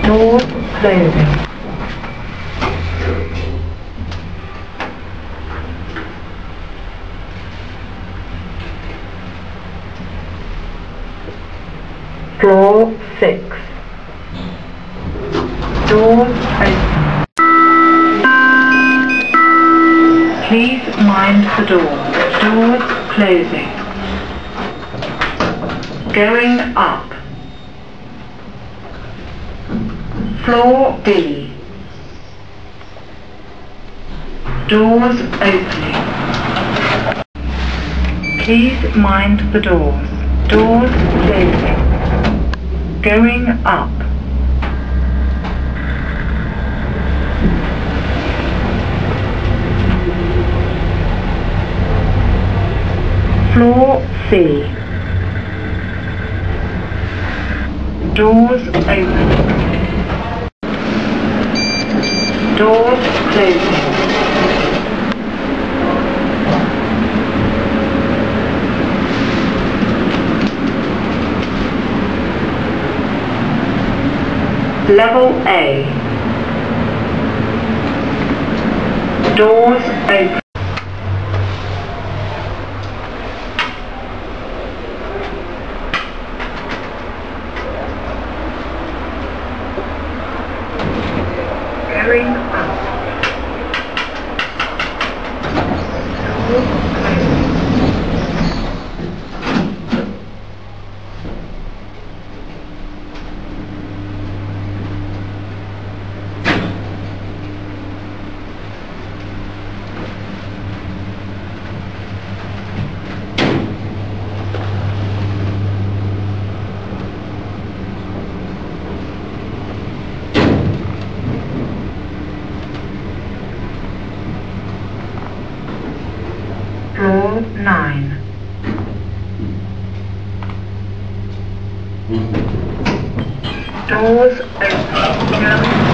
Doors closing. Floor 6. Doors open. Please mind the doors. Doors closing. Going up. Floor B. Doors opening. Please mind the doors. Doors closing. Going up. Floor C. Doors opening. Doors closing. Level A. Doors open. Going up. Doors closing. Floor 9. Doors open.